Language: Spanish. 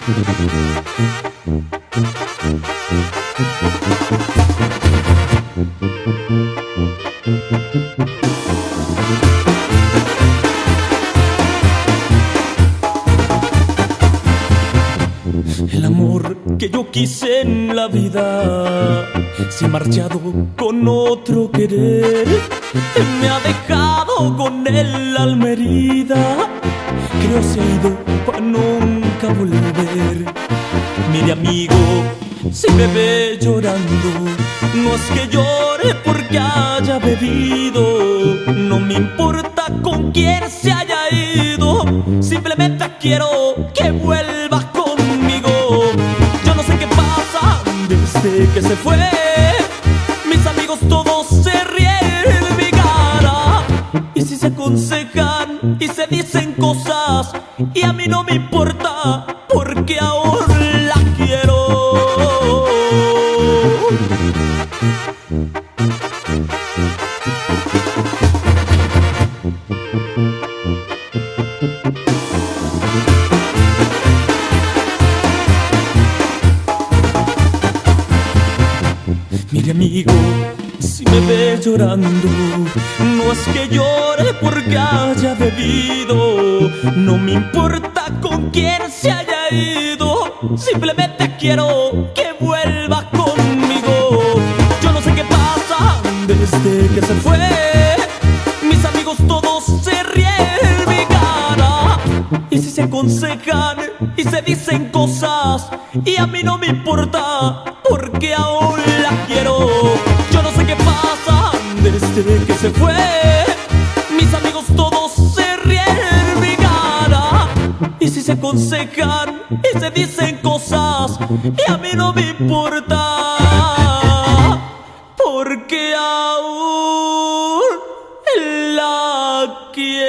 El amor que yo quise en la vida se ha marchado con otro querer. Me ha dejado con el alma herida. Creo se ha ido para nunca volver. Mire amigo, si me ve llorando, no es que llore porque haya bebido. No me importa con quién se haya ido, simplemente quiero que vuelva conmigo. Yo no sé qué pasa desde que se fue. Mis amigos todos se ríen en mi cara, y si se aconsejan y se dicen cosas, y a mí no me importa porque aún la quiero. Mire amigo, si me ve llorando, no es que llore porque haya bebido. No me importa con quién se haya ido, simplemente quiero que vuelva conmigo. Yo no sé qué pasa desde que se fue. Mis amigos todos se ríen en mi cara, y si se aconsejan y se dicen cosas, y a mí no me importa porque aún la quiero. Yo no sé qué pasa desde que se fue. Mis amigos todos se ríen en mi cara, y si se aconsejan y se dicen cosas, y a mí no me importa porque aún la quiero.